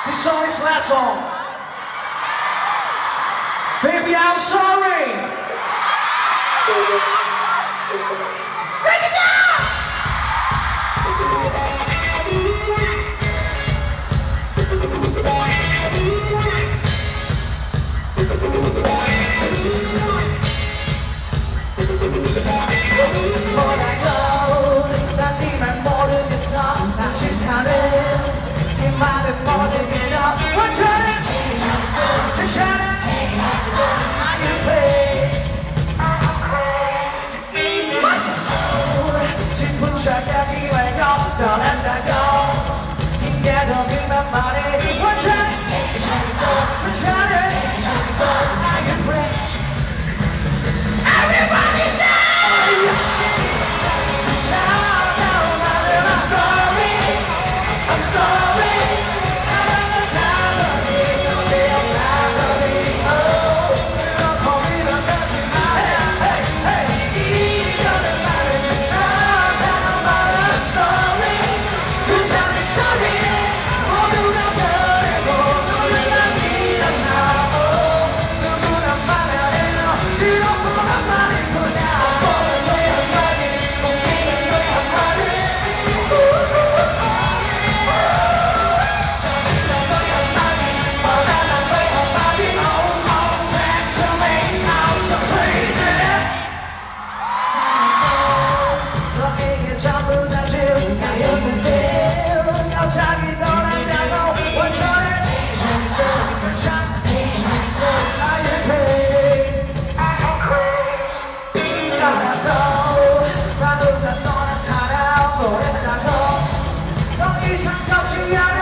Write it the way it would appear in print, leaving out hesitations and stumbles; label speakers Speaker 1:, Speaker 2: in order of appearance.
Speaker 1: This song is last song. Baby, I'm sorry. Break it down. 난 니만 모르겠어. 나 싫다는 네 말을 모르겠어. 원천은 주차는 Are you free? 슬픈 척하기 말고 떠난다고 핑계도 그만 말해. 원천은 주차는 Are you free? Everybody down! I'm sorry. 사랑은 다더니 너의 없다더니 그런 고민은 하지마. 이거는 말은 다가가 말은 I'm sorry. 괜찮은 sorry. 모두가 그래도 너를 난 믿었나. 누구나 말하는 너 이런 말일 거야. 보는 너의 한마디 웃기는 너의 한마디. 전부 다 지우가였는데 갑자기 떠난다고 원천을 잊혔어. 잊혔어. Are you crazy? 나라도 나도 다 떠나 살아보냈다고 더 이상 겹치 않아.